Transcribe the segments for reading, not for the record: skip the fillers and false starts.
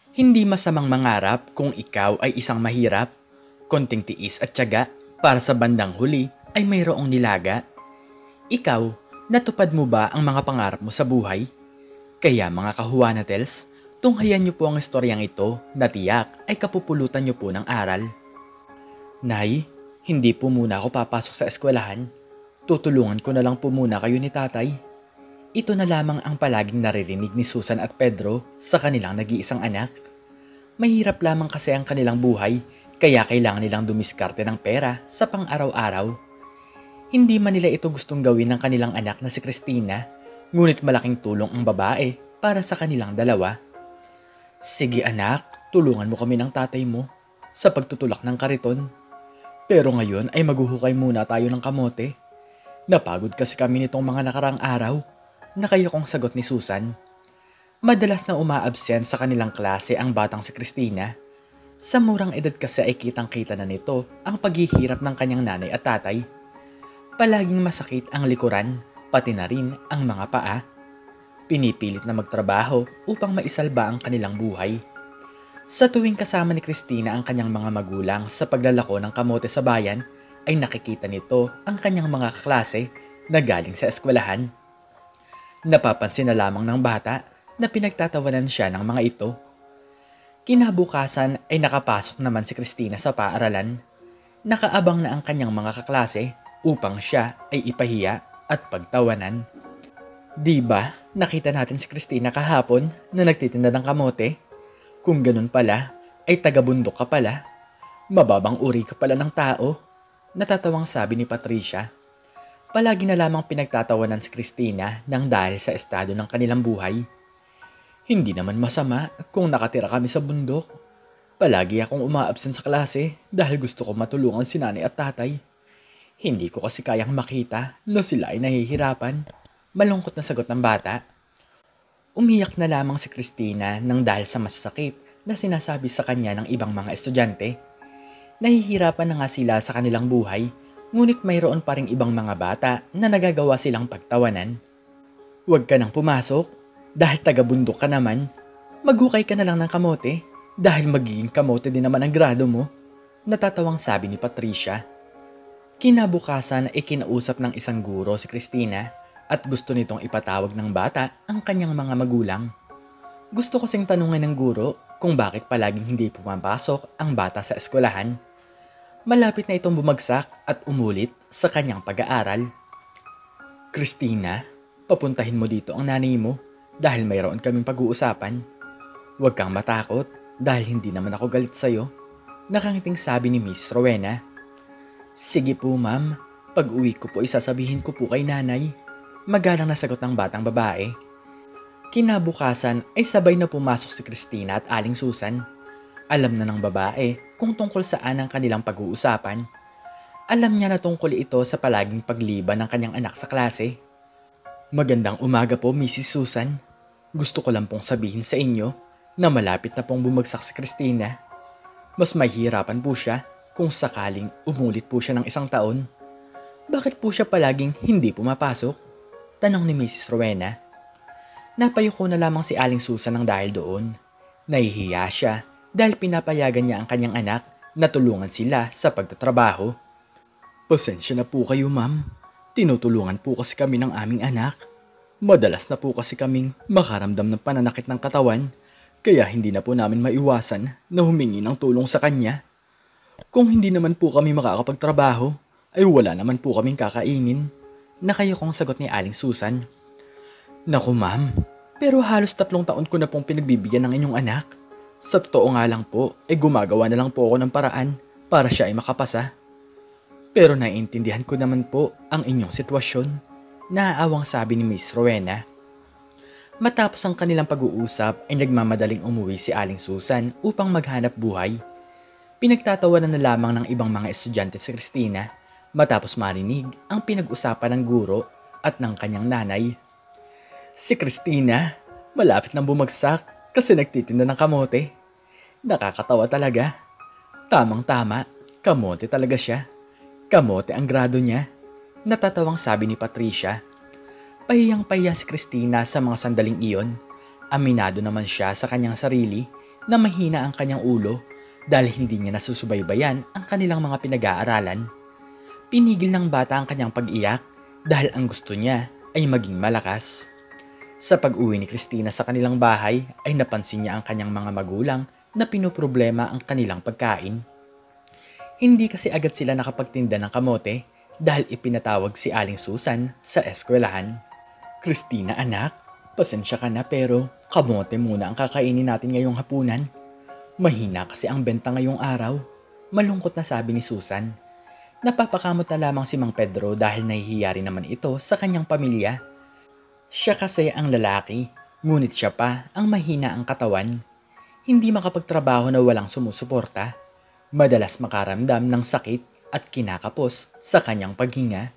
Hindi masamang mangarap kung ikaw ay isang mahirap, konting tiis at tiyaga para sa bandang huli ay mayroong nilaga. Ikaw, natupad mo ba ang mga pangarap mo sa buhay? Kaya mga kahuanatels, tunghayan niyo po ang istoryang ito na tiyak ay kapupulutan niyo po ng aral. Nay, hindi po muna ako papasok sa eskwelahan. Tutulungan ko na lang po muna kayo ni tatay. Ito na lamang ang palaging naririnig ni Susan at Pedro sa kanilang nag-iisang anak. Mahirap lamang kasi ang kanilang buhay, kaya kailangan nilang dumiskarte ng pera sa pang-araw-araw. Hindi man nila ito gustong gawin ng kanilang anak na si Christina, ngunit malaking tulong ang babae para sa kanilang dalawa. Sige anak, tulungan mo kami ng tatay mo sa pagtutulak ng kariton. Pero ngayon ay maghuhukay muna tayo ng kamote. Napagod kasi kami nitong mga nakarang araw, nakayokong sagot ni Susan. Madalas na umaabsent sa kanilang klase ang batang si Christina. Sa murang edad kasi ay kitang-kita na nito ang paghihirap ng kanyang nanay at tatay. Palaging masakit ang likuran, pati na rin ang mga paa. Pinipilit na magtrabaho upang maisalba ang kanilang buhay. Sa tuwing kasama ni Christina ang kanyang mga magulang sa paglalako ng kamote sa bayan, ay nakikita nito ang kanyang mga kaklase na galing sa eskwelahan. Napapansin na lamang ng bata na pinagtatawanan siya ng mga ito. Kinabukasan ay nakapasok naman si Christina sa paaralan. Nakaabang na ang kanyang mga kaklase upang siya ay ipahiya at pagtawanan. Diba, nakita natin si Christina kahapon na nagtitinda ng kamote? Kung ganun pala, ay taga-bundok ka pala. Mababang uri ka pala ng tao. Natatawang sabi ni Patricia. Palagi na lamang pinagtatawanan si Christina nang dahil sa estado ng kanilang buhay. Hindi naman masama kung nakatira kami sa bundok. Palagi akong umaabsent sa klase dahil gusto ko matulungan si nanay at tatay. Hindi ko kasi kayang makita na sila ay nahihirapan. Malungkot na sagot ng bata. Umiyak na lamang si Christina nang dahil sa masasakit na sinasabi sa kanya ng ibang mga estudyante. Nahihirapan na nga sila sa kanilang buhay, ngunit mayroon pa ring ibang mga bata na nagagawa silang pagtawanan. Huwag ka nang pumasok. Dahil taga-bundok ka naman, maghukay ka na lang ng kamote dahil magiging kamote din naman ang grado mo. Natatawang sabi ni Patricia. Kinabukasan ay kinausap ng isang guro si Christina at gusto nitong ipatawag ng bata ang kanyang mga magulang. Gusto kasing tanungin ng guro kung bakit palaging hindi pumapasok ang bata sa eskwelahan. Malapit na itong bumagsak at umulit sa kanyang pag-aaral. Christina, papuntahin mo dito ang nanay mo. Dahil mayroon kaming pag-uusapan. Huwag kang matakot dahil hindi naman ako galit sa'yo. Nakangiting sabi ni Miss Rowena. Sige po ma'am, pag uwi ko po isasabihin ko po kay nanay. Magalang na sagot ng batang babae. Kinabukasan ay sabay na pumasok si Christina at Aling Susan. Alam na ng babae kung tungkol saan ang kanilang pag-uusapan. Alam niya na tungkol ito sa palaging pagliban ng kanyang anak sa klase. Magandang umaga po Mrs. Susan. Gusto ko lang pong sabihin sa inyo na malapit na pong bumagsak si Christina. Mas mahihirapan po siya kung sakaling umulit po siya ng isang taon. Bakit po siya palaging hindi pumapasok? Tanong ni Mrs. Rowena. Napayuko na lamang si Aling Susan ng dahil doon. Nahihiya siya dahil pinapayagan niya ang kanyang anak na tulungan sila sa pagtatrabaho. Pasensya na po kayo ma'am. Tinutulungan po kasi kami ng aming anak. Madalas na po kasi kaming makaramdam ng pananakit ng katawan, kaya hindi na po namin maiwasan na humingi ng tulong sa kanya. Kung hindi naman po kami makakapagtrabaho, ay wala naman po kaming kakainin. Nakayokong sagot ni Aling Susan. Naku ma'am, pero halos 3 taon ko na pong pinagbibigyan ng inyong anak. Sa totoo nga lang po, ay gumagawa na lang po ako ng paraan para siya ay makapasa. Pero naiintindihan ko naman po ang inyong sitwasyon. Naaawang sabi ni Miss Rowena. Matapos ang kanilang pag-uusap ay nagmamadaling umuwi si Aling Susan upang maghanap buhay. Pinagtatawanan na lamang ng ibang mga estudyante si Christina matapos marinig ang pinag-usapan ng guro at ng kanyang nanay. Si Christina, malapit nang bumagsak kasi nagtitinda ng kamote. Nakakatawa talaga. Tamang-tama, kamote talaga siya. Kamote ang grado niya. Natatawang sabi ni Patricia. Pahiyang-pahiya si Christina sa mga sandaling iyon. Aminado naman siya sa kanyang sarili na mahina ang kanyang ulo dahil hindi niya nasusubaybayan ang kanilang mga pinag-aaralan. Pinigil ng bata ang kanyang pag-iyak dahil ang gusto niya ay maging malakas. Sa pag-uwi ni Christina sa kanilang bahay ay napansin niya ang kanyang mga magulang na pinoproblema ang kanilang pagkain. Hindi kasi agad sila nakapagtinda ng kamote dahil ipinatawag si Aling Susan sa eskwelahan. "Christina anak, pasensya ka na pero kamote muna ang kakainin natin ngayong hapunan. Mahina kasi ang benta ngayong araw," malungkot na sabi ni Susan. Napapakamot na lamang si Mang Pedro dahil nahihiya rin naman ito sa kanyang pamilya. Siya kasi ang lalaki, ngunit siya pa ang mahina ang katawan. Hindi makapagtrabaho na walang sumusuporta. Madalas makaramdam ng sakit at kinakapos sa kanyang paghinga.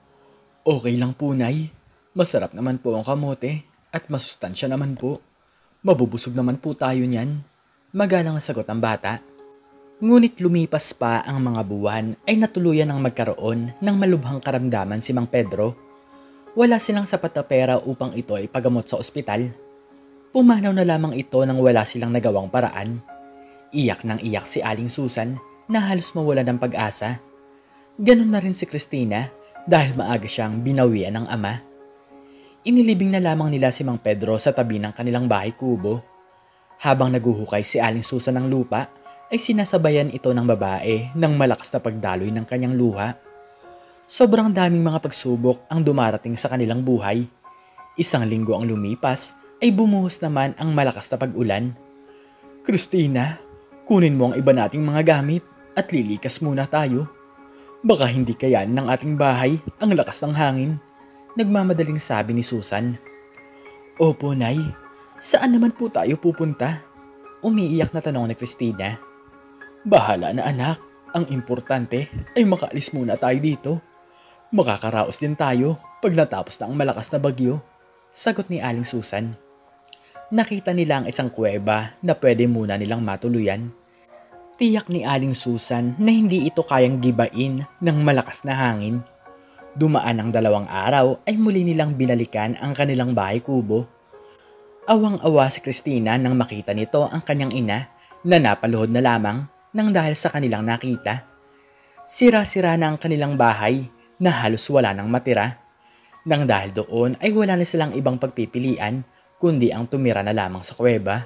"Okay lang po, Nay. Masarap naman po ang kamote at masustansya naman po. Mabubusog naman po tayo niyan," magalang na sagot ang bata. Ngunit lumipas pa ang mga buwan ay natuluyan ng magkaroon ng malubhang karamdaman si Mang Pedro. Wala silang sapat na pera upang ito ay pagamot sa ospital. Pumanaw na lamang ito nang wala silang nagawang paraan. Iyak nang iyak si Aling Susan na halos mawala ng pag-asa. Ganon na rin si Christina dahil maaga siyang binawian ng ama. Inilibing na lamang nila si Mang Pedro sa tabi ng kanilang bahay kubo. Habang naguhukay si Aling Susan ng lupa, ay sinasabayan ito ng babae ng malakas na pagdaloy ng kanyang luha. Sobrang daming mga pagsubok ang dumarating sa kanilang buhay. Isang linggo ang lumipas ay bumuhos naman ang malakas na pag-ulan. "Christina, kunin mo ang iba nating mga gamit at lilikas muna tayo. Baka hindi kayanin ng ating bahay ang lakas ng hangin," nagmamadaling sabi ni Susan. "Opo, Nay. Saan naman po tayo pupunta?" Umiiyak na tanong ni Christina. "Bahala na anak. Ang importante ay makaalis muna tayo dito. Makakaraos din tayo pag natapos na ang malakas na bagyo," sagot ni Aling Susan. Nakita nila ang isang kuweba na pwede muna nilang matuluyan. Tiyak ni Aling Susan na hindi ito kayang gibain ng malakas na hangin. Dumaan ang 2 araw ay muli nilang binalikan ang kanilang bahay kubo. Awang-awa si Christina nang makita nito ang kanyang ina na napaluhod na lamang nang dahil sa kanilang nakita. Sira-sira na ang kanilang bahay na halos wala nang matira. Nang dahil doon ay wala na silang ibang pagpipilian kundi ang tumira na lamang sa kuweba.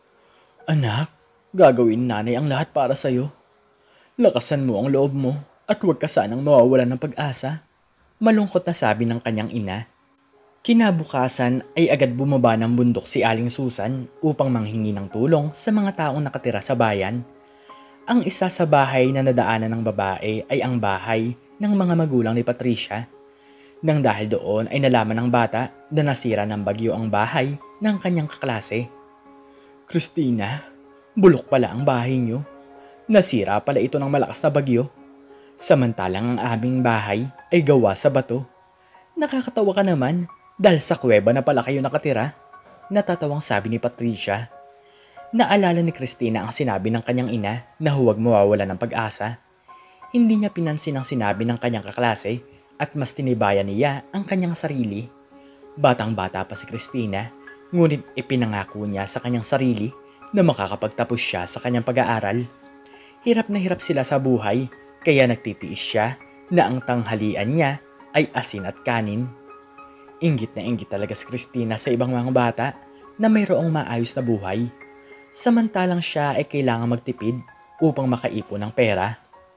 "Anak, gagawin nanay ang lahat para sa'yo. Lakasan mo ang loob mo at huwag ka sanang mawawalan ng pag-asa," malungkot na sabi ng kanyang ina. Kinabukasan ay agad bumaba ng bundok si Aling Susan upang manghingi ng tulong sa mga taong nakatira sa bayan. Ang isa sa bahay na nadaanan ng babae ay ang bahay ng mga magulang ni Patricia. Nang dahil doon ay nalaman ng bata na nasira ng bagyo ang bahay ng kanyang kaklase. "Christina, bulok pala ang bahay niyo. Nasira pala ito ng malakas na bagyo. Samantalang ang aming bahay ay gawa sa bato. Nakakatawa ka naman dahil sa kuweba na pala kayo nakatira," natatawang sabi ni Patricia. Naalala ni Christina ang sinabi ng kanyang ina na huwag mawawala ng pag-asa. Hindi niya pinansin ang sinabi ng kanyang kaklase at mas tinibayan niya ang kanyang sarili. Batang-bata pa si Christina, ngunit ipinangako niya sa kanyang sarili na makakapagtapos siya sa kanyang pag-aaral. Hirap na hirap sila sa buhay, kaya nagtitiis siya na ang tanghalian niya ay asin at kanin. Inggit na inggit talaga si Christina sa ibang mga bata na mayroong maayos na buhay. Samantalang siya ay kailangang magtipid upang makaipon ng pera.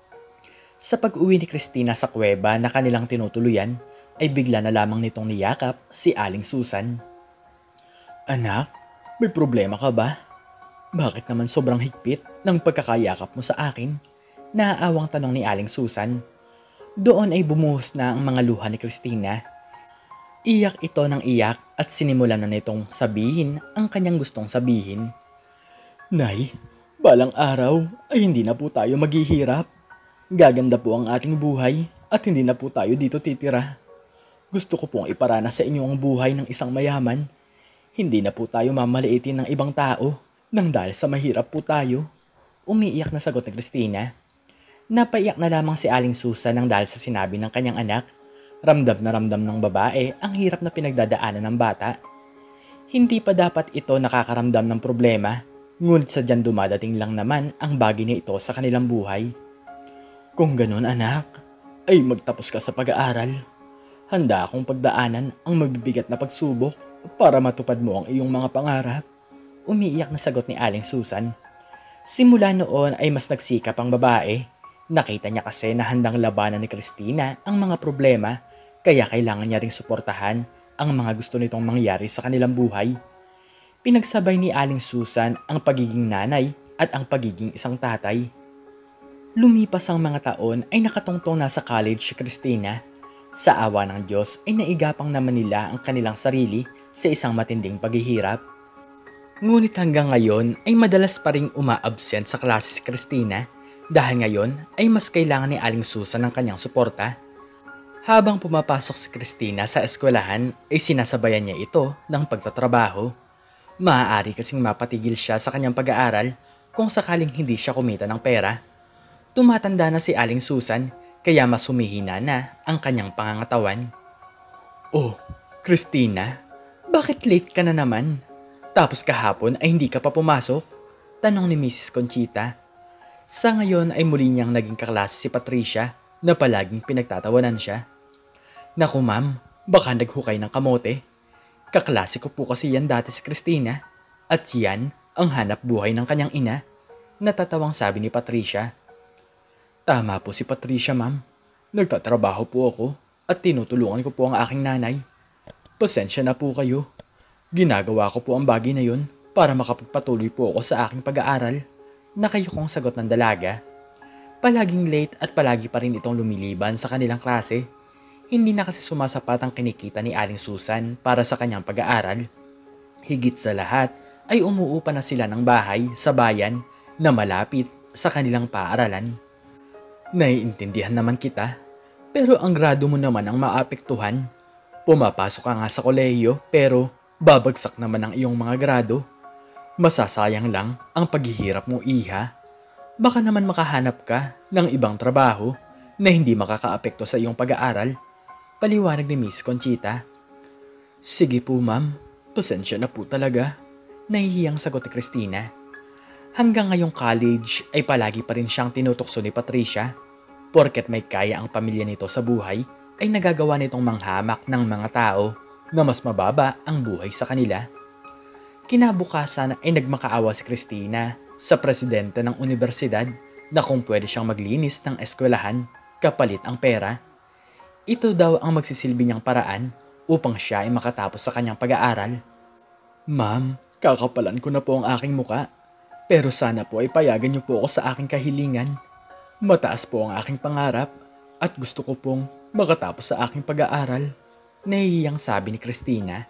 Sa pag-uwi ni Christina sa kuweba na kanilang tinutuluyan, ay bigla na lamang nitong niyakap si Aling Susan. "Anak, may problema ka ba? Bakit naman sobrang higpit ng pagkakayakap mo sa akin?" Naaawang tanong ni Aling Susan. Doon ay bumuhos na ang mga luha ni Christina. Iyak ito ng iyak at sinimulan na nitong sabihin ang kanyang gustong sabihin. "Nay, balang araw ay hindi na po tayo maghihirap. Gaganda po ang ating buhay at hindi na po tayo dito titira. Gusto ko pong iparanas sa inyo ang buhay ng isang mayaman. Hindi na po tayo mamaliitin ng ibang tao nang dahil sa mahirap po tayo." Umiiyak na sagot ni Christina. Napaiyak na lamang si Aling Susan nang dahil sa sinabi ng kanyang anak. Ramdam na ramdam ng babae ang hirap na pinagdadaanan ng bata. Hindi pa dapat ito nakakaramdam ng problema Ngunit sadyang dumadating lang naman ang bagay na ito sa kanilang buhay. Kung ganun anak, ay magtapos ka sa pag-aaral. Handa akong pagdaanan ang mabibigat na pagsubok para matupad mo ang iyong mga pangarap. Umiiyak na sagot ni Aling Susan. Simula noon ay mas nagsikap ang babae. Nakita niya kasi na handang labanan ni Christina ang mga problema, kaya kailangan niya ring suportahan ang mga gusto nitong mangyari sa kanilang buhay. Pinagsabay ni Aling Susan ang pagiging nanay at ang pagiging isang tatay. Lumipas ang mga taon ay nakatungtong na sa college si Christina. Sa awa ng Diyos ay naigapang naman nila ang kanilang sarili sa isang matinding paghihirap. Ngunit hanggang ngayon ay madalas pa ring uma-absent sa klase si Christina dahil ngayon ay mas kailangan ni Aling Susan ng kanyang suporta. Habang pumapasok si Christina sa eskwelahan ay sinasabayan niya ito ng pagtatrabaho. Maaari kasing mapatigil siya sa kanyang pag-aaral kung sakaling hindi siya kumita ng pera. Tumatanda na si Aling Susan kaya mas humihina na ang kanyang pangangatawan. Oh, Christina, bakit late ka na naman? Tapos kahapon ay hindi ka pa pumasok? Tanong ni Mrs. Conchita. Sa ngayon ay muli niyang naging kaklase si Patricia na palaging pinagtatawanan siya. Naku ma'am, baka naghukay ng kamote. Kaklase ko po kasi yan dati si Christina at yan ang hanap buhay ng kanyang ina. Natatawang sabi ni Patricia. Tama po si Patricia ma'am. Nagtatrabaho po ako at tinutulungan ko po ang aking nanay. Pasensya na po kayo. Ginagawa ko po ang bagay na yun para makapagpatuloy po ako sa aking pag-aaral. Nakayukong sagot ng dalaga. Palaging late at palagi pa rin itong lumiliban sa kanilang klase. Hindi na kasi sumasapat ang kinikita ni Aling Susan para sa kanyang pag-aaral. Higit sa lahat ay umuupa na sila ng bahay sa bayan na malapit sa kanilang paaralan. Naiintindihan naman kita, pero ang grado mo naman ang maapektuhan. Pumapasok ka nga sa kolehiyo pero babagsak naman ang iyong mga grado. Masasayang lang ang paghihirap mo, iha. Baka naman makahanap ka ng ibang trabaho na hindi makakaapekto sa iyong pag-aaral. Paliwanag ni Miss Conchita. Sige po ma'am, pasensya na po talaga. Nahihiyang sagot ni Christina. Hanggang ngayong college ay palagi pa rin siyang tinutukso ni Patricia. Porket may kaya ang pamilya nito sa buhay, ay nagagawa nitong manghamak ng mga tao na mas mababa ang buhay sa kanila. Kinabukasan ay nagmakaawa si Christina sa presidente ng universidad na kung pwede siyang maglinis ng eskwelahan kapalit ang pera. Ito daw ang magsisilbi niyang paraan upang siya ay makatapos sa kanyang pag-aaral. Ma'am, kakapalan ko na po ang aking muka. Pero sana po ay payagan niyo po ako sa aking kahilingan. Mataas po ang aking pangarap at gusto ko pong makatapos sa aking pag-aaral. Nahihiyang sabi ni Christina.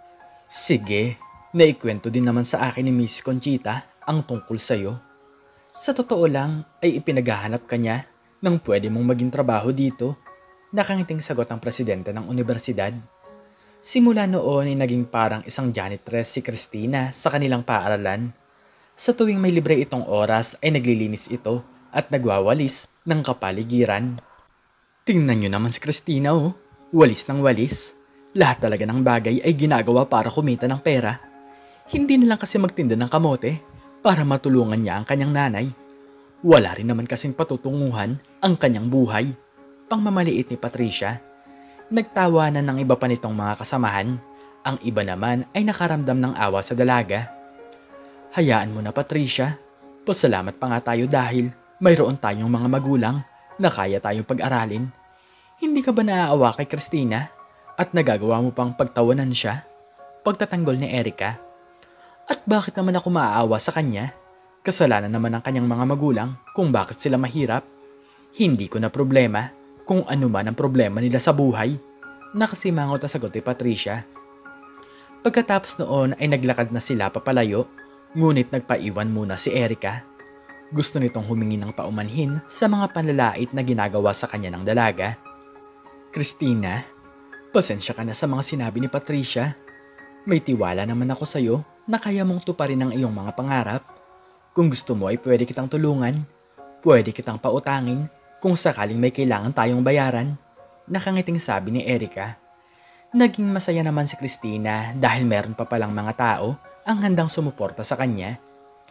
Sige, naikwento din naman sa akin ni Miss Conchita ang tungkol sa'yo. Sa totoo lang ay ipinaghahanap ka niya ng pwede mong maging trabaho dito. Nakangiting sagot ng presidente ng universidad. Simula noon ay naging parang isang janitress si Christina sa kanilang paaralan. Sa tuwing may libre itong oras ay naglilinis ito at nagwawalis ng kapaligiran. Tingnan nyo naman si Christina oh, walis ng walis. Lahat talaga ng bagay ay ginagawa para kumita ng pera. Hindi na lang kasi magtinda ng kamote para matulungan niya ang kanyang nanay. Wala rin naman kasing patutunguhan ang kanyang buhay. Pangmamaliit ni Patricia. Nagtawanan ng iba pa nitong mga kasamahan. Ang iba naman ay nakaramdam ng awa sa dalaga. Hayaan mo na Patricia. Pasalamat pa nga tayo dahil mayroon tayong mga magulang na kaya tayong pag-aralin. Hindi ka ba naaawa kay Christina at nagagawa mo pang pagtawanan siya? Pagtatanggol ni Erica. At bakit naman ako maaawa sa kanya? Kasalanan naman ng kanyang mga magulang kung bakit sila mahirap. Hindi ko na problema kung ano man ang problema nila sa buhay. Nakasimangot na sagot ni Patricia. Pagkatapos noon ay naglakad na sila papalayo, ngunit nagpaiwan muna si Erica. Gusto nitong humingi ng paumanhin sa mga panlalait na ginagawa sa kanya ng dalaga. Christina, pasensya ka na sa mga sinabi ni Patricia. May tiwala naman ako sa'yo na kaya mong tuparin ang iyong mga pangarap. Kung gusto mo ay pwede kitang tulungan. Pwede kitang pautangin kung sakaling may kailangan tayong bayaran. Nakangiting sabi ni Erica. Naging masaya naman si Christina dahil meron pa palang mga tao ang handang sumuporta sa kanya.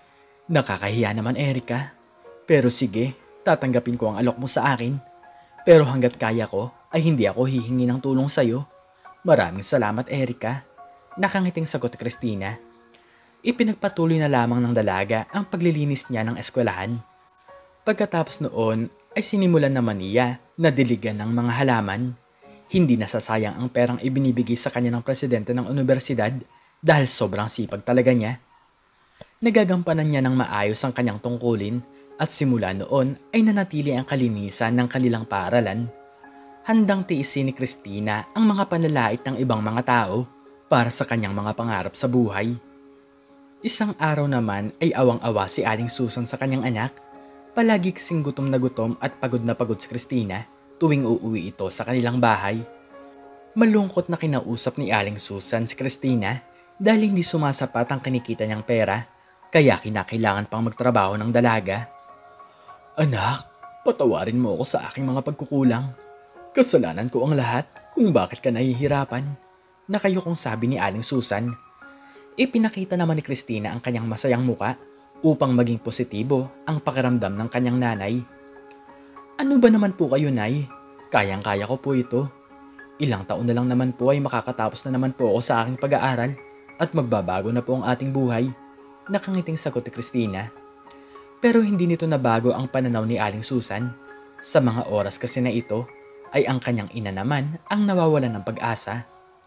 Nakakahiya naman, Erika. Pero sige, tatanggapin ko ang alok mo sa akin. Pero hanggat kaya ko, ay hindi ako hihingi ng tulong sa'yo. Maraming salamat, Erika. Nakangiting sagot ni Christina. Ipinagpatuloy na lamang ng dalaga ang paglilinis niya ng eskwelahan. Pagkatapos noon ay sinimulan naman niya na diligan ng mga halaman. Hindi nasasayang ang perang ibinibigay sa kanya ng presidente ng universidad dahil sobrang sipag talaga niya. Nagagampanan niya ng maayos ang kanyang tungkulin at simula noon ay nanatili ang kalinisan ng kanilang paaralan. Handang tiisin ni Christina ang mga panlalait ng ibang mga tao para sa kanyang mga pangarap sa buhay. Isang araw naman ay awang-awa si Aling Susan sa kanyang anak. Palagi kasing gutom at pagod na pagod si Christina tuwing uuwi ito sa kanilang bahay. Malungkot na kinausap ni Aling Susan si Christina dahil hindi sumasapat ang kinikita niyang pera kaya kinakailangan pang magtrabaho ng dalaga. Anak, patawarin mo ako sa aking mga pagkukulang. Kasalanan ko ang lahat kung bakit ka nahihirapan. Nakayukong sabi ni Aling Susan. Ipinakita naman ni Christina ang kanyang masayang muka upang maging positibo ang pakiramdam ng kanyang nanay. Ano ba naman po kayo, Nay? Kayang-kaya ko po ito. Ilang taon na lang naman po ay makakatapos na naman po ako sa aking pag-aaral at magbabago na po ang ating buhay. Nakangiting sagot ni Christina. Pero hindi nito nabago ang pananaw ni Aling Susan. Sa mga oras kasi na ito ay ang kanyang ina naman ang nawawalan ng pag-asa.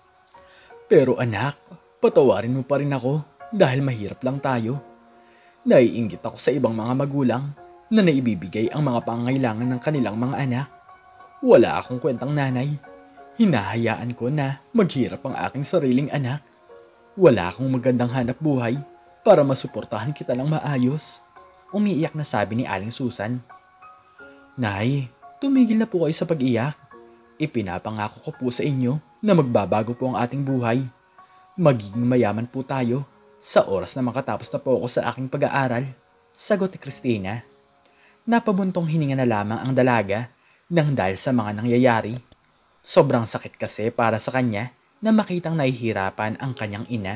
Pero anak, patawarin mo pa rin ako dahil mahirap lang tayo. Naiinggit ako sa ibang mga magulang na naibibigay ang mga pangangailangan ng kanilang mga anak. Wala akong kwentang nanay. Hinahayaan ko na maghirap ang aking sariling anak. Wala akong magandang hanap buhay para masuportahan kita ng maayos. Umiiyak na sabi ni Aling Susan. Nay, tumigil na po kayo sa pag-iyak. Ipinapangako ko po sa inyo na magbabago po ang ating buhay. Magiging mayaman po tayo sa oras na makatapos na po ako sa aking pag-aaral. Sagot ni Christina. Napabuntong hininga na lamang ang dalaga nang dahil sa mga nangyayari. Sobrang sakit kasi para sa kanya na makitang nahihirapan ang kanyang ina.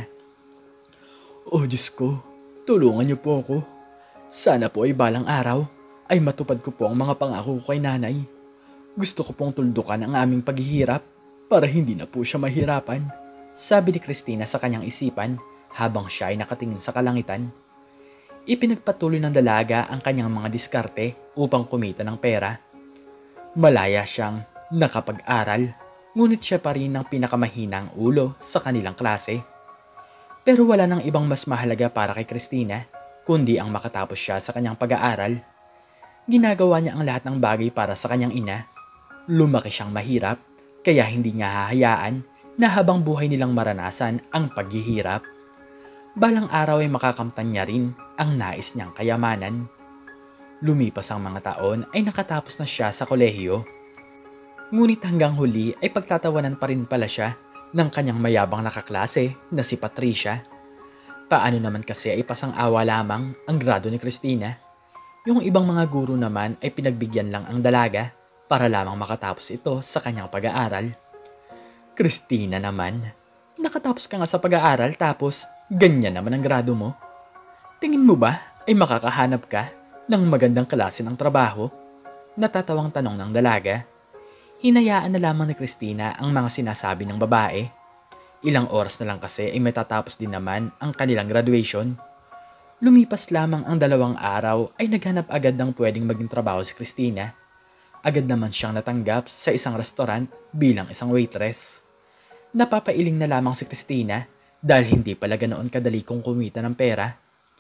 Oh Diyos ko, tulungan niyo po ako. Sana po ay balang araw ay matupad ko po ang mga pangako ko kay nanay. Gusto ko pong tuldukan ang aming paghihirap para hindi na po siya mahirapan. Sabi ni Christina sa kanyang isipan habang siya ay nakatingin sa kalangitan. Ipinagpatuloy ng dalaga ang kanyang mga diskarte upang kumita ng pera. Malaya siyang nakapag-aral, ngunit siya pa rin ang pinakamahinang ulo sa kanilang klase. Pero wala nang ibang mas mahalaga para kay Christina, kundi ang makatapos siya sa kanyang pag-aaral. Ginagawa niya ang lahat ng bagay para sa kanyang ina. Lumaki siyang mahirap, kaya hindi niya hahayaan na habang buhay nilang maranasan ang paghihirap. Balang araw ay makakamtan niya rin ang nais niyang kayamanan. Lumipas ang mga taon ay nakatapos na siya sa kolehiyo. Ngunit hanggang huli ay pagtatawanan pa rin pala siya ng kanyang mayabang na kaklase na si Patricia. Paano naman kasi ay pasang-awa lamang ang grado ni Christina. Yung ibang mga guro naman ay pinagbigyan lang ang dalaga para lamang makatapos ito sa kanyang pag-aaral. Christina naman, nakatapos ka nga sa pag-aaral tapos ganyan naman ang grado mo. Tingin mo ba ay makakahanap ka ng magandang klase ng trabaho? Natatawang tanong ng dalaga. Hinayaan na lamang ni Christina ang mga sinasabi ng babae. Ilang oras na lang kasi ay matatapos din naman ang kanilang graduation. Lumipas lamang ang 2 araw ay naghanap agad ng pwedeng maging trabaho si Christina. Agad naman siyang natanggap sa isang restaurant bilang isang waitress. Napapailing na lamang si Christina dahil hindi pala ganoon kadali kung kumita ng pera.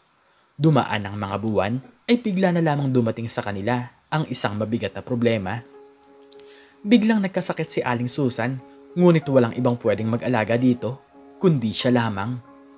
Dumaan ang mga buwan ay bigla na lamang dumating sa kanila ang isang mabigat na problema. Biglang nagkasakit si Aling Susan, ngunit walang ibang pwedeng mag-alaga dito, kundi siya lamang.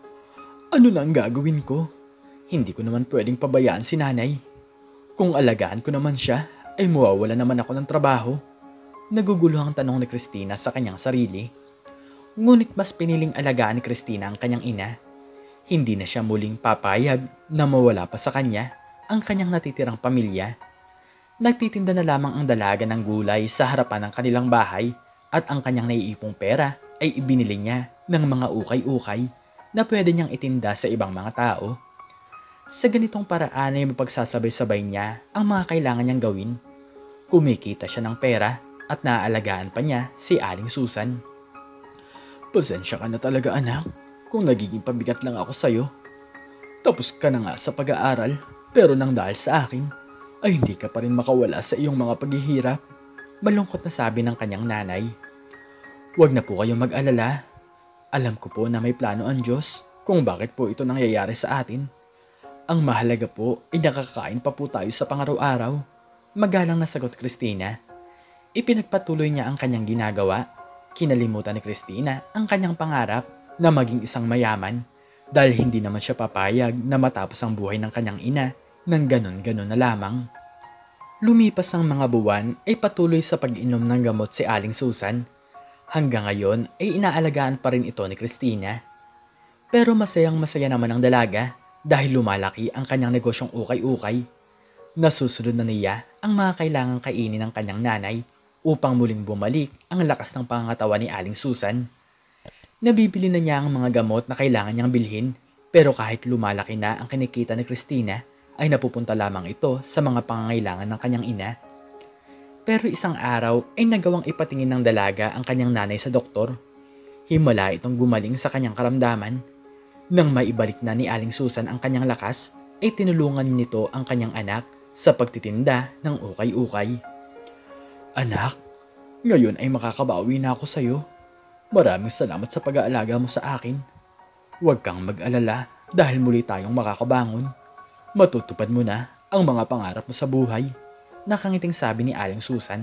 Ano na ang gagawin ko? Hindi ko naman pwedeng pabayaan si nanay. Kung alagaan ko naman siya, ay mawawala naman ako ng trabaho. Nagugulo ang tanong ni Christina sa kanyang sarili. Ngunit mas piniling alagaan ni Christina ang kanyang ina. Hindi na siya muling papayag na mawala pa sa kanya ang kanyang natitirang pamilya. Nagtitinda na lamang ang dalaga ng gulay sa harapan ng kanilang bahay at ang kanyang naiipong pera ay ibinili niya ng mga ukay-ukay na pwede niyang itinda sa ibang mga tao. Sa ganitong paraan ay mapagsasabay-sabay niya ang mga kailangan niyang gawin. Kumikita siya ng pera at naaalagaan pa niya si Aling Susan. Pasensya ka na talaga anak kung nagiging pabigat lang ako sa'yo. Tapos ka na nga sa pag-aaral pero nang dahil sa akin ay hindi ka pa rin makawala sa iyong mga paghihirap. Malungkot na sabi ng kanyang nanay. Huwag na po kayong mag-alala. Alam ko po na may plano ang Diyos kung bakit po ito nangyayari sa atin. Ang mahalaga po ay nakakain pa po tayo sa pangaraw-araw. Magalang na sagot Christina. Ipinagpatuloy niya ang kanyang ginagawa. Kinalimutan ni Christina ang kanyang pangarap na maging isang mayaman dahil hindi naman siya papayag na matapos ang buhay ng kanyang ina ng ganon-ganon na lamang. Lumipas ang mga buwan ay patuloy sa pag-inom ng gamot si Aling Susan. Hanggang ngayon ay inaalagaan pa rin ito ni Christina. Pero masayang-masaya naman ang dalaga dahil lumalaki ang kanyang negosyong ukay-ukay. Nasusunod na niya ang mga kailangang kainin ng kanyang nanay upang muling bumalik ang lakas ng pangangatawan ni Aling Susan. Nabibili na niya ang mga gamot na kailangan niyang bilhin pero kahit lumalaki na ang kinikita ni Christina ay napupunta lamang ito sa mga pangangailangan ng kanyang ina. Pero isang araw ay nagawang ipatingin ng dalaga ang kanyang nanay sa doktor. Himala itong gumaling sa kanyang karamdaman. Nang maibalik na ni Aling Susan ang kanyang lakas, ay tinulungan nito ang kanyang anak sa pagtitinda ng ukay-ukay. Anak, ngayon ay makakabawi na ako sa iyo. Maraming salamat sa pag-aalaga mo sa akin. Huwag kang mag-alala dahil muli tayong makakabangon. Matutupad mo na ang mga pangarap mo sa buhay. Nakangiting sabi ni Aling Susan.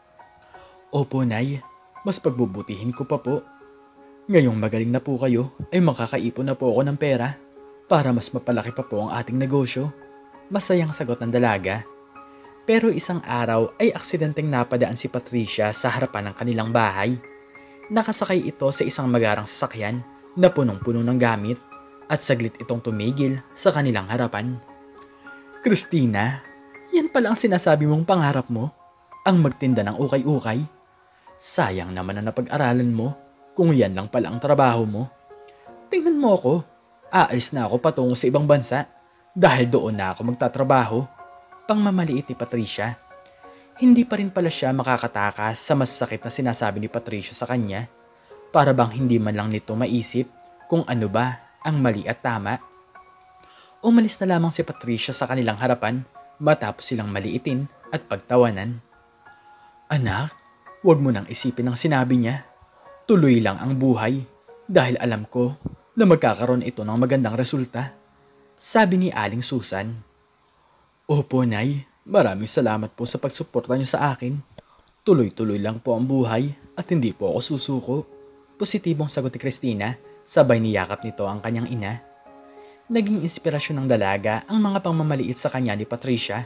Opo, Nay. Mas pagbubutihin ko pa po. Ngayong magaling na po kayo ay makakaipon na po ako ng pera para mas mapalaki pa po ang ating negosyo. Masayang sagot ng dalaga. Pero isang araw ay aksidenteng napadaan si Patricia sa harapan ng kanilang bahay. Nakasakay ito sa isang magarang sasakyan na punong-puno ng gamit at saglit itong tumigil sa kanilang harapan. Christina, yan pala ang sinasabi mong pangarap mo? Ang magtinda ng ukay-ukay? Sayang naman na napag-aralan mo kung yan lang pala ang trabaho mo. Tingnan mo ako, aalis na ako patungo sa ibang bansa dahil doon na ako magtatrabaho. Pangmamaliit ni Patricia. Hindi pa rin pala siya makakatakas sa masasakit na sinasabi ni Patricia sa kanya. Para bang hindi man lang nito maisip kung ano ba ang mali at tama. Umalis na lamang si Patricia sa kanilang harapan matapos silang maliitin at pagtawanan. Anak, huwag mo nang isipin ang sinabi niya. Tuloy lang ang buhay dahil alam ko na magkakaroon ito ng magandang resulta. Sabi ni Aling Susan. Opo, Nay. Maraming salamat po sa pagsuporta niyo sa akin. Tuloy-tuloy lang po ang buhay at hindi po ako susuko. Positibong sagot ni Christina, sabay niyakap nito ang kanyang ina. Naging inspirasyon ng dalaga ang mga pangmamaliit sa kanya ni Patricia.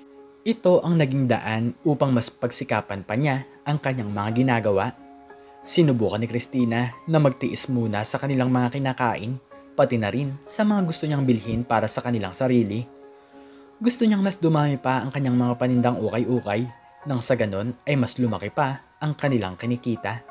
Ito ang naging daan upang mas pagsikapan pa niya ang kanyang mga ginagawa. Sinubukan ni Christina na magtiis muna sa kanilang mga kinakain, pati na rin sa mga gusto niyang bilhin para sa kanilang sarili. Gusto niyang mas dumami pa ang kanyang mga panindang ukay-ukay nang sa ganon ay mas lumaki pa ang kanilang kinikita.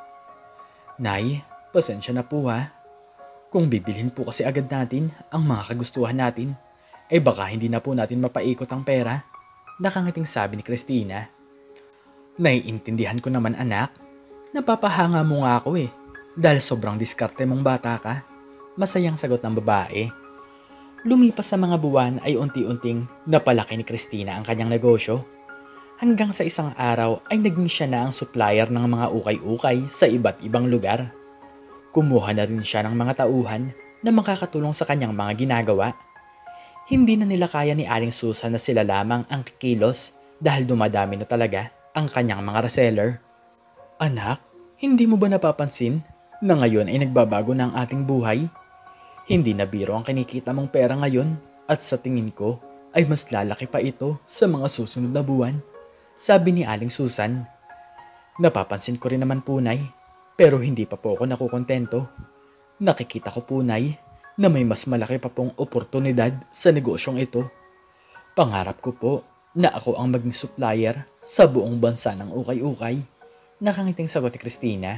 Nay, pasensya na po ha. Kung bibilhin po kasi agad natin ang mga kagustuhan natin, ay baka hindi na po natin mapaikot ang pera. Nakangiting sabi ni Christina. Naiintindihan ko naman anak. Napapahanga mo nga ako dahil sobrang diskarte mong bata ka. Masayang sagot ng babae. Lumipas sa mga buwan ay unti-unting napalaki ni Christina ang kanyang negosyo. Hanggang sa isang araw ay naging siya na ang supplier ng mga ukay-ukay sa iba't ibang lugar. Kumuha na rin siya ng mga tauhan na makakatulong sa kanyang mga ginagawa. Hindi na nila kaya ni Aling Susan na sila lamang ang kikilos dahil dumadami na talaga ang kanyang mga reseller. Anak, hindi mo ba napapansin na ngayon ay nagbabago na ang ating buhay? Hindi na biro ang kinikita mong pera ngayon at sa tingin ko ay mas lalaki pa ito sa mga susunod na buwan. Sabi ni Aling Susan. Napapansin ko rin naman po, Nay, pero hindi pa po ako nakukontento. Nakikita ko po, Nay, na may mas malaki pa pong oportunidad sa negosyong ito. Pangarap ko po na ako ang maging supplier sa buong bansa ng ukay-ukay. Nakangiting sagot ni Christina.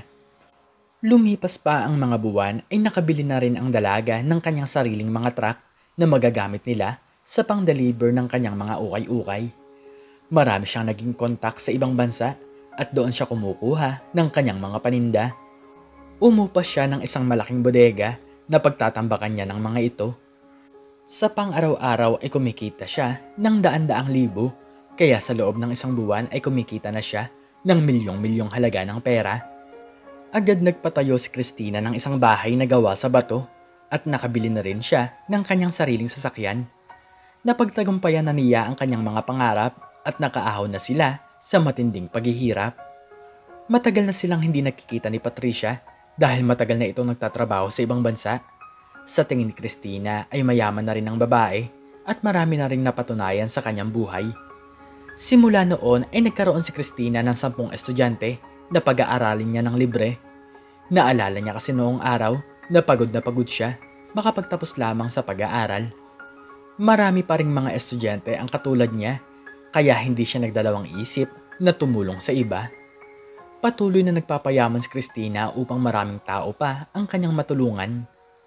Lumipas pa ang mga buwan ay nakabili na rin ang dalaga ng kanyang sariling mga truck na magagamit nila sa pang-deliver ng kanyang mga ukay-ukay. Marami siyang naging kontak sa ibang bansa at doon siya kumukuha ng kanyang mga paninda. Umupa siya ng isang malaking bodega na pagtatambakan niya ng mga ito. Sa pang-araw-araw ay kumikita siya ng daan-daang libo, kaya sa loob ng isang buwan ay kumikita na siya ng milyong-milyong halaga ng pera. Agad nagpatayo si Christina ng isang bahay na gawa sa bato at nakabili na rin siya ng kanyang sariling sasakyan. Napagtagumpayan na niya ang kanyang mga pangarap at nakaahon na sila sa matinding paghihirap. Matagal na silang hindi nakikita ni Patricia dahil matagal na itong nagtatrabaho sa ibang bansa. Sa tingin ni Christina ay mayaman na rin ang babae at marami na rin napatunayan sa kanyang buhay. Simula noon ay nagkaroon si Christina ng 10 estudyante na pag-aaralin niya ng libre. Naalala niya kasi noong araw na pagod siya makapagtapos lamang sa pag-aaral. Marami pa ring mga estudyante ang katulad niya, kaya hindi siya nagdalawang isip na tumulong sa iba. Patuloy na nagpapayaman si Christina upang maraming tao pa ang kanyang matulungan.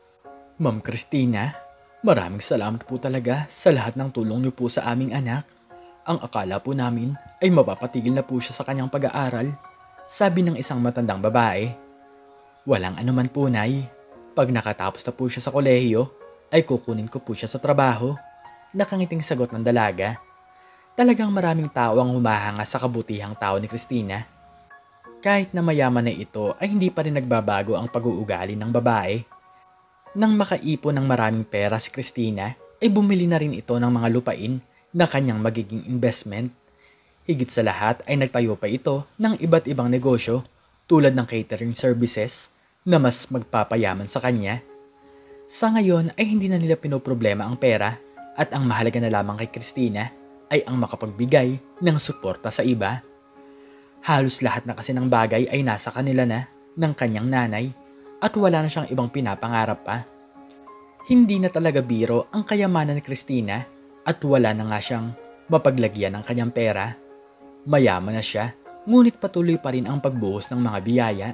Ma'am Christina, maraming salamat po talaga sa lahat ng tulong niyo po sa aming anak. Ang akala po namin ay mapapatigil na po siya sa kanyang pag-aaral, sabi ng isang matandang babae. Walang anuman po, Nay. Pag nakatapos na po siya sa kolehiyo, ay kukunin ko po siya sa trabaho. Nakangiting sagot ng dalaga. Talagang maraming tao ang humahanga sa kabutihang tao ni Christina. Kahit na mayaman na ito ay hindi pa rin nagbabago ang pag-uugali ng babae. Nang makaipon ng maraming pera si Christina, ay bumili na rin ito ng mga lupain na kanyang magiging investment. Higit sa lahat ay nagtayo pa ito ng iba't ibang negosyo tulad ng catering services na mas magpapayaman sa kanya. Sa ngayon ay hindi na nila pinoproblema ang pera at ang mahalaga na lamang kay Christina ay ang makapagbigay ng suporta sa iba. Halos lahat na kasi ng bagay ay nasa kanila na ng kanyang nanay at wala na siyang ibang pinapangarap pa. Hindi na talaga biro ang kayamanan ni Christina at wala na nga siyang mapaglagyan ng kanyang pera. Mayaman na siya, ngunit patuloy pa rin ang pagbuhos ng mga biyaya.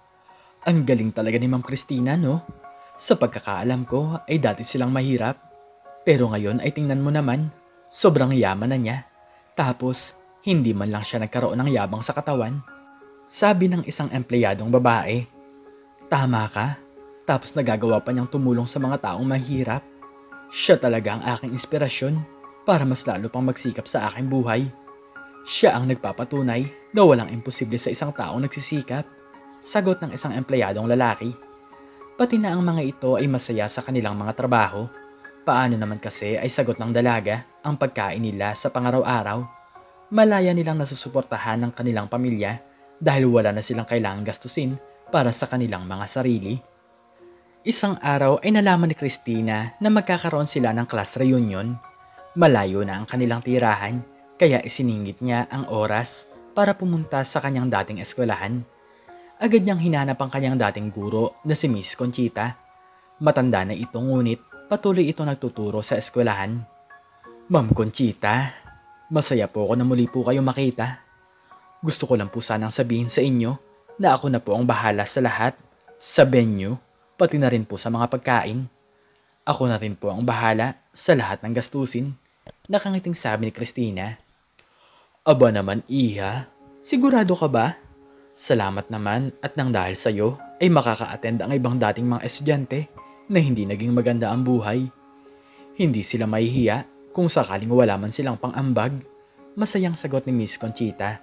Ang galing talaga ni Ma'am Christina, no? Sa pagkakaalam ko ay dati silang mahirap. Pero ngayon ay tingnan mo naman, sobrang yaman na niya. Tapos, hindi man lang siya nagkaroon ng yabang sa katawan. Sabi ng isang empleyadong babae. Tama ka, tapos nagagawa pa niyang tumulong sa mga taong mahirap. Siya talaga ang aking inspirasyon para mas lalo pang magsikap sa aking buhay. Siya ang nagpapatunay na walang imposible sa isang taong nagsisikap. Sagot ng isang empleyadong lalaki. Pati na ang mga ito ay masaya sa kanilang mga trabaho. Paano naman kasi ay sagot ng dalaga ang pagkain nila sa pangaraw-araw. Malaya nilang nasusuportahan ng kanilang pamilya dahil wala na silang kailangang gastusin para sa kanilang mga sarili. Isang araw ay nalaman ni Christina na magkakaroon sila ng class reunion. Malayo na ang kanilang tirahan kaya isiningit niya ang oras para pumunta sa kanyang dating eskwelahan. Agad niyang hinanap ang kanyang dating guro na si Miss Conchita. Matanda na ito ngunit patuloy ito nagtuturo sa eskwelahan. Ma'am Conchita, masaya po ako na muli po kayo makita. Gusto ko lang po sanang sabihin sa inyo na ako na po ang bahala sa lahat, sa venue, pati na rin po sa mga pagkain. Ako na rin po ang bahala sa lahat ng gastusin, nakangiting sabi ni Christina. Aba naman iha, sigurado ka ba? Salamat naman at nang dahil sa iyo ay makaka-attend ang ibang dating mga estudyante na hindi naging maganda ang buhay. Hindi sila mahihiya kung sakaling wala man silang pang-ambag. Masayang sagot ni Miss Conchita.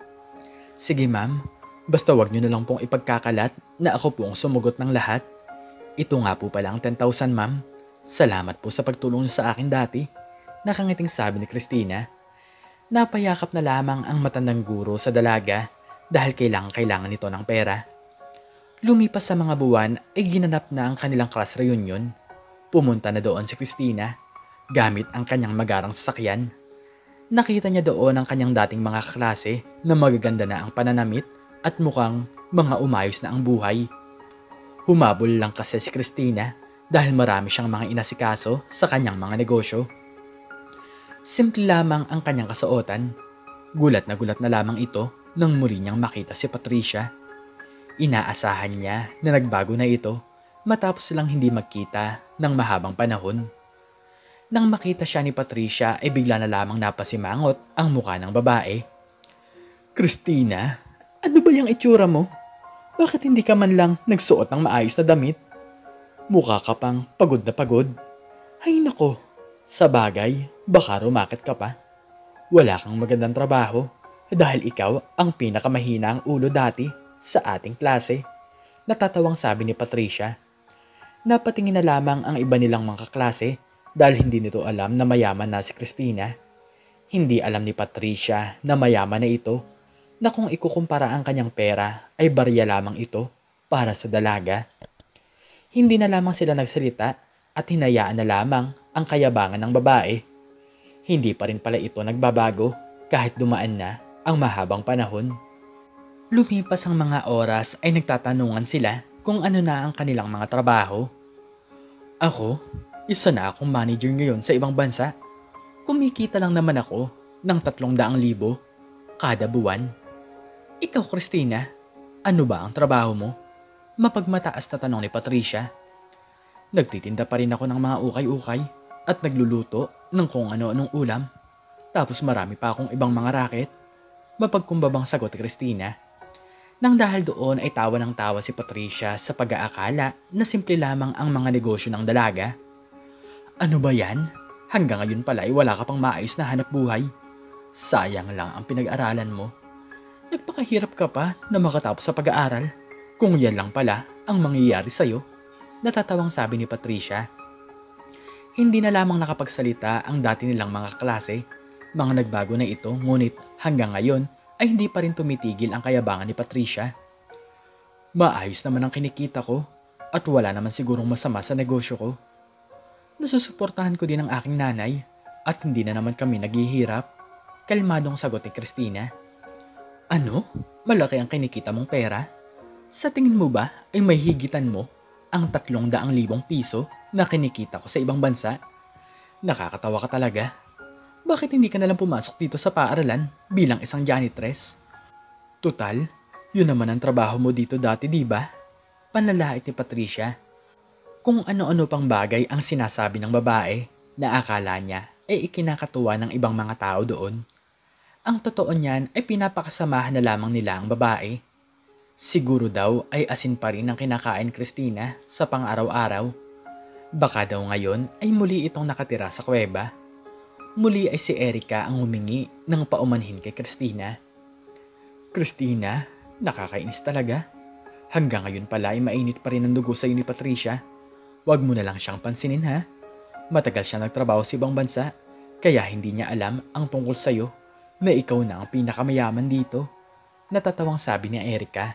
Sige ma'am, basta wag niyo na lang pong ipagkakalat na ako po ang sumugot ng lahat. Ito nga po pala ang 10,000 ma'am. Salamat po sa pagtulong niyo sa akin dati. Nakangiting sabi ni Christina. Napayakap na lamang ang matandang guro sa dalaga dahil kailangan nito ng pera. Lumipas sa mga buwan ay ginanap na ang kanilang class reunion. Pumunta na doon si Christina gamit ang kanyang magarang sasakyan. Nakita niya doon ang kanyang dating mga kaklase na magaganda na ang pananamit at mukhang mga umayos na ang buhay. Humabol lang kasi si Christina dahil marami siyang mga inasikaso sa kanyang mga negosyo. Simple lamang ang kanyang kasuotan. Gulat na lamang ito nang muli niyang makita si Patricia. Inaasahan niya na nagbago na ito matapos silang hindi magkita ng mahabang panahon. Nang makita siya ni Patricia ay bigla na lamang napasimangot ang mukha ng babae. Christina, ano ba yung itsura mo? Bakit hindi ka man lang nagsuot ng maayos na damit? Mukha ka pang pagod na pagod. Ay nako, sa bagay, baka rumakit ka pa. Wala kang magandang trabaho dahil ikaw ang pinakamahina ang ulo dati sa ating klase. Natatawang sabi ni Patricia. Napatingin na lamang ang iba nilang mga kaklase dahil hindi nito alam na mayaman na si Christina. Hindi alam ni Patricia na mayaman na ito, na kung ikukumpara ang kanyang pera ay barya lamang ito para sa dalaga. Hindi na lamang sila nagsalita at hinayaan na lamang ang kayabangan ng babae. Hindi pa rin pala ito nagbabago kahit dumaan na ang mahabang panahon. Lumipas ang mga oras ay nagtatanungan sila kung ano na ang kanilang mga trabaho. Ako, isa na akong manager ngayon sa ibang bansa. Kumikita lang naman ako ng 300,000 kada buwan. Ikaw, Christina, ano ba ang trabaho mo? Mapagmataas na tanong ni Patricia. Nagtitinda pa rin ako ng mga ukay-ukay at nagluluto ng kung ano-anong ulam. Tapos marami pa akong ibang mga racket. Mapagkumbabang sagot ni Christina. Nang dahil doon ay tawa ng tawa si Patricia sa pag-aakala na simple lamang ang mga negosyo ng dalaga. Ano ba yan? Hanggang ngayon pala ay wala ka pang maayos na hanap buhay. Sayang lang ang pinag-aralan mo. Nagpakahirap ka pa na makatapos sa pag-aaral. Kung yan lang pala ang mangyayari sa'yo, natatawang sabi ni Patricia. Hindi na lamang nakapagsalita ang dati nilang mga klase. Mga nagbago na ito, ngunit hanggang ngayon ay hindi pa rin tumitigil ang kayabangan ni Patricia. Maayos naman ang kinikita ko at wala naman sigurong masama sa negosyo ko. Nasusuportahan ko din ang aking nanay at hindi na naman kami naghihirap. Kalmadong sagot ni Christina. Ano? Malaki ang kinikita mong pera? Sa tingin mo ba ay may higitan mo ang 300,000 piso na kinikita ko sa ibang bansa? Nakakatawa ka talaga. Bakit hindi ka nalang pumasok dito sa paaralan bilang isang janitress? Tutal, yun naman ang trabaho mo dito dati, di ba? Panlalait ni Patricia. Kung ano-ano pang bagay ang sinasabi ng babae na akala niya ay ikinakatuwa ng ibang mga tao doon. Ang totoo niyan ay pinapakasamahan na lamang nila ang babae. Siguro daw ay asin pa rin ang kinakain Christina sa pang-araw-araw. Baka daw ngayon ay muli itong nakatira sa kuweba. Muli ay si Erica ang humingi ng paumanhin kay Christina. Christina, nakakainis talaga. Hanggang ngayon pala ay mainit pa rin ang dugo sa iyo ni Patricia. Huwag mo na lang siyang pansinin ha. Matagal siya nagtrabaho sa ibang bansa, kaya hindi niya alam ang tungkol sa iyo na ikaw na ang pinakamayaman dito. Natatawang sabi ni Erica.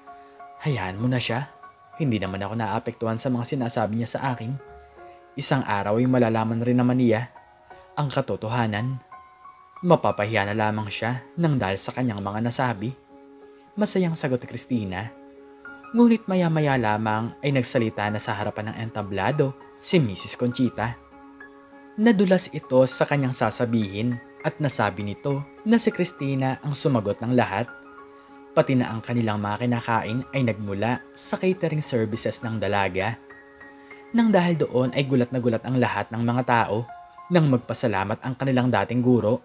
Hayaan mo na siya. Hindi naman ako naapektuhan sa mga sinasabi niya sa akin. Isang araw ay malalaman rin naman niya ang katotohanan. Mapapahiya na lamang siya nang dahil sa kanyang mga nasabi. Masayang sagot ni Christina. Ngunit maya-maya lamang ay nagsalita na sa harapan ng entablado si Mrs. Conchita. Nadulas ito sa kanyang sasabihin at nasabi nito na si Christina ang sumagot ng lahat. Pati na ang kanilang mga kinakain ay nagmula sa catering services ng dalaga. Nang dahil doon ay gulat na gulat ang lahat ng mga tao nang magpasalamat ang kanilang dating guro.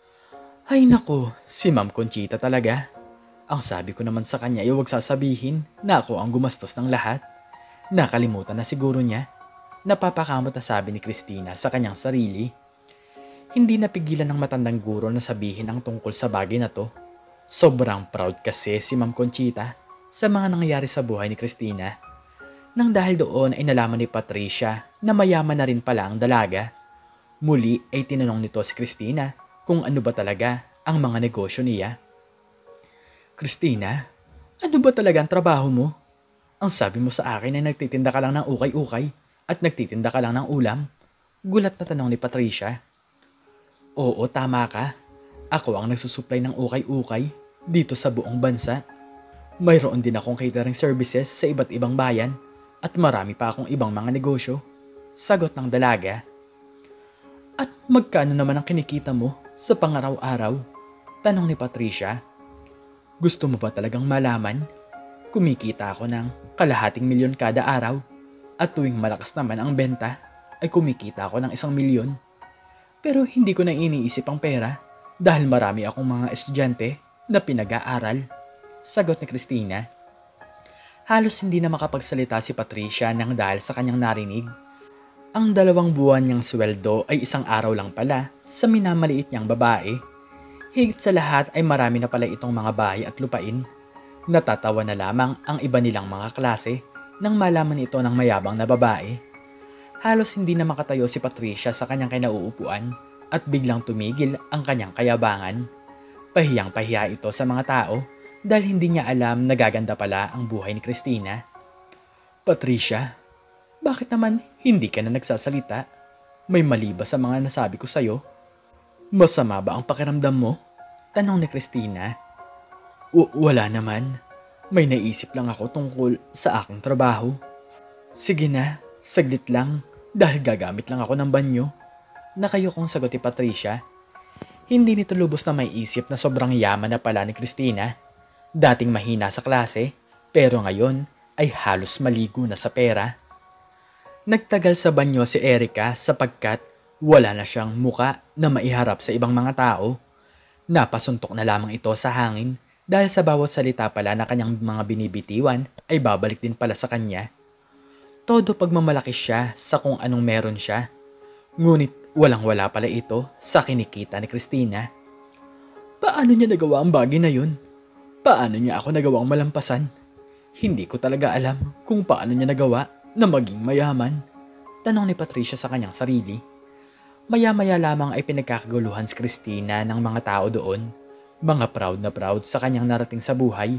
Ay nako, si Ma'am Conchita talaga. Ang sabi ko naman sa kanya ay huwag sasabihin na ako ang gumastos ng lahat. Nakalimutan na siguro niya. Napapakamot na sabi ni Christina sa kanyang sarili. Hindi napigilan ng matandang guro na sabihin ang tungkol sa bagay na to. Sobrang proud kasi si Ma'am Conchita sa mga nangyayari sa buhay ni Christina. Nang dahil doon ay nalaman ni Patricia na mayaman na rin pala ang dalaga. Muli ay tinanong nito si Christina kung ano ba talaga ang mga negosyo niya. Christina, ano ba talaga ang trabaho mo? Ang sabi mo sa akin ay nagtitinda ka lang ng ukay-ukay at nagtitinda ka lang ng ulam. Gulat na tanong ni Patricia. Oo, tama ka. Ako ang nagsusupply ng ukay-ukay dito sa buong bansa. Mayroon din akong catering services sa iba't ibang bayan at marami pa akong ibang mga negosyo. Sagot ng dalaga. At magkano naman ang kinikita mo sa pangaraw-araw? Tanong ni Patricia. Gusto mo ba talagang malaman? Kumikita ako ng 250,000 kada araw at tuwing malakas naman ang benta, ay kumikita ako ng 1,000,000. Pero hindi ko na iniisip ang pera dahil marami akong mga estudyante na pinag-aaral. Sagot ni Christina. Halos hindi na makapagsalita si Patricia nang dahil sa kanyang narinig. Ang 2 buwan niyang sweldo ay 1 araw lang pala sa minamaliit niyang babae. Higit sa lahat ay marami na pala itong mga bahay at lupain. Natatawa na lamang ang iba nilang mga klase nang malaman ito ng mayabang na babae. Halos hindi na makatayo si Patricia sa kanyang kinauupuan at biglang tumigil ang kanyang kayabangan. Pahiyang-pahiya ito sa mga tao dahil hindi niya alam na gaganda pala ang buhay ni Christina. Patricia, bakit naman hindi ka na nagsasalita? May mali ba sa mga nasabi ko sa'yo? Masama ba ang pakiramdam mo? Tanong ni Christina. Wala naman. May naisip lang ako tungkol sa aking trabaho. Sige na, saglit lang dahil gagamit lang ako ng banyo. Nakayokong sagot ni Patricia. Hindi nito lubos na may isip na sobrang yaman na pala ni Christina. Dating mahina sa klase, pero ngayon ay halos maligo na sa pera. Nagtagal sa banyo si Erica sapagkat wala na siyang muka na maiharap sa ibang mga tao. Napasuntok na lamang ito sa hangin dahil sa bawat salita pala na kanyang mga binibitiwan ay babalik din pala sa kanya. Todo pagmamalaki siya sa kung anong meron siya. Ngunit walang-wala pala ito sa kinikita ni Christina. Paano niya nagawa ang bagay na yun? Paano niya ako nagawang malampasan? Hindi ko talaga alam kung paano niya nagawa na maging mayaman. Tanong ni Patricia sa kanyang sarili. Maya-maya lamang ay pinagkakaguluhan si Christina ng mga tao doon. Mga proud na proud sa kanyang narating sa buhay.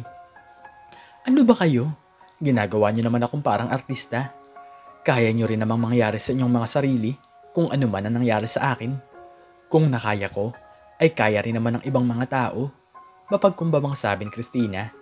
Ano ba kayo? Ginagawa niyo naman akong parang artista. Kaya niyo rin namang mangyari sa inyong mga sarili kung ano man ang nangyari sa akin. Kung nakaya ko, ay kaya rin naman ng ibang mga tao. Mapagkumbabang sabi ni Christina.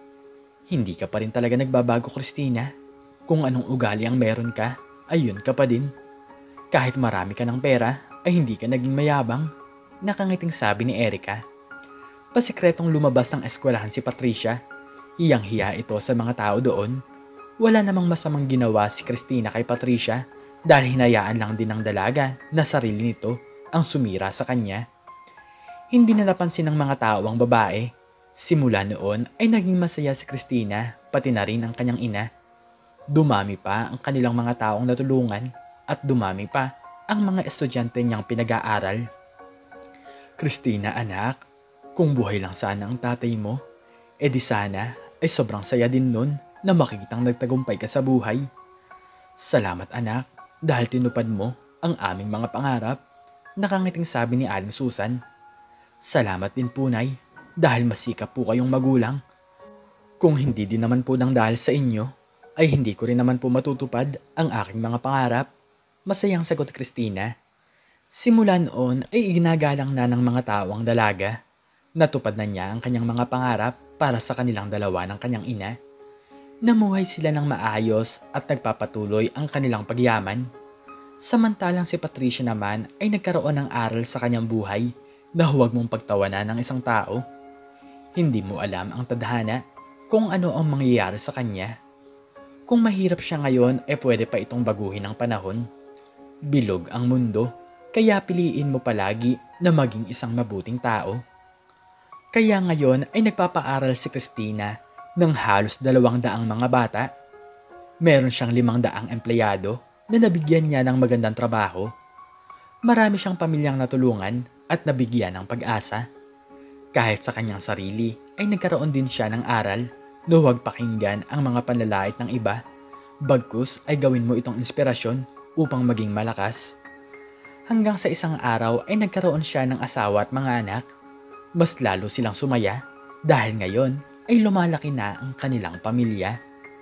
Hindi ka pa rin talaga nagbabago, Christina. Kung anong ugali ang meron ka, ayun ka pa din. Kahit marami ka ng pera, ay hindi ka naging mayabang. Nakangiting sabi ni Erica. Pasikretong lumabas ng eskwelahan si Patricia. Hiyang-hiya ito sa mga tao doon. Wala namang masamang ginawa si Christina kay Patricia dahil hinayaan lang din ng dalaga na sarili nito ang sumira sa kanya. Hindi na napansin ng mga tao ang babae. Simula noon ay naging masaya si Christina pati na rin ang kanyang ina. Dumami pa ang kanilang mga taong natulungan at dumami pa ang mga estudyante niyang pinag-aaral. Christina anak, kung buhay lang sana ang tatay mo, edi sana ay sobrang saya din nun na makitang nagtagumpay ka sa buhay. Salamat anak dahil tinupad mo ang aming mga pangarap. Nakangiting sabi ni Aling Susan. Salamat din po Nay dahil masikap po kayong magulang. Kung hindi din naman po nang dahil sa inyo, ay hindi ko rin naman po matutupad ang aking mga pangarap. Masayang sagot ni Christina. Simula noon ay iginagalang na ng mga tao ang dalaga. Natupad na niya ang kanyang mga pangarap para sa kanilang dalawa ng kanyang ina. Namuhay sila ng maayos at nagpapatuloy ang kanilang pagyaman. Samantalang si Patricia naman ay nagkaroon ng aral sa kanyang buhay na huwag mong pagtawanan ng isang tao. Hindi mo alam ang tadhana kung ano ang mangyayari sa kanya. Kung mahirap siya ngayon ay pwede pa itong baguhin ng panahon. Bilog ang mundo, kaya piliin mo palagi na maging isang mabuting tao. Kaya ngayon ay nagpapaaral si Christina ng halos 200 mga bata. Meron siyang 500 empleyado na nabigyan niya ng magandang trabaho. Marami siyang pamilyang natulungan at nabigyan ng pag-asa. Kahit sa kanyang sarili ay nagkaroon din siya ng aral na huwag pakinggan ang mga panlalait ng iba. Bagkus ay gawin mo itong inspirasyon upang maging malakas. Hanggang sa isang araw ay nagkaroon siya ng asawa at mga anak. Mas lalo silang sumaya dahil ngayon ay lumalaki na ang kanilang pamilya.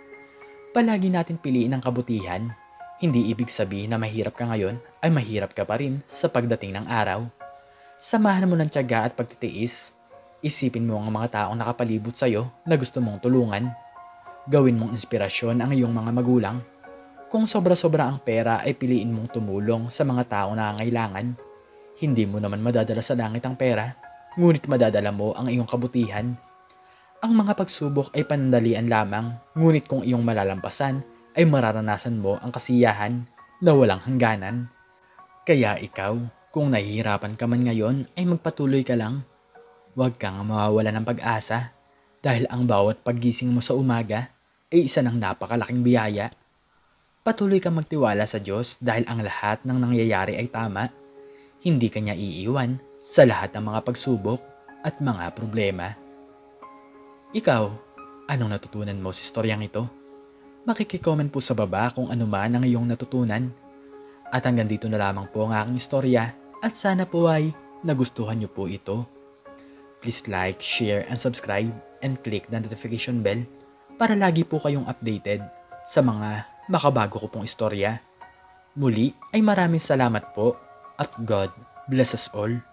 Palagi natin piliin ang kabutihan. Hindi ibig sabihin na mahirap ka ngayon ay mahirap ka pa rin sa pagdating ng araw. Samahan mo ng tiyaga at pagtitiis. Isipin mo ang mga taong nakapalibot sa'yo na gusto mong tulungan. Gawin mong inspirasyon ang iyong mga magulang. Kung sobra-sobra ang pera ay piliin mong tumulong sa mga taong nangangailangan. Hindi mo naman madadala sa langit ang pera, ngunit madadala mo ang iyong kabutihan. Ang mga pagsubok ay panandalian lamang, ngunit kung iyong malalampasan ay mararanasan mo ang kasiyahan. na walang hangganan. Kaya ikaw, kung nahihirapan ka man ngayon ay magpatuloy ka lang. Huwag kang mawawala ng pag-asa dahil ang bawat paggising mo sa umaga ay isa ng napakalaking biyaya. Patuloy kang magtiwala sa Diyos dahil ang lahat ng nangyayari ay tama. Hindi ka niya iiwan sa lahat ng mga pagsubok at mga problema. Ikaw, anong natutunan mo sa istoryang ito? Makikicomment po sa baba kung ano man ang iyong natutunan. At hanggang dito na lamang po ang aking istorya at sana po ay nagustuhan niyo po ito. Please like, share, and subscribe and click the notification bell para lagi po kayong updated sa mga makabago ko pong istorya. Muli ay maraming salamat po at God bless us all.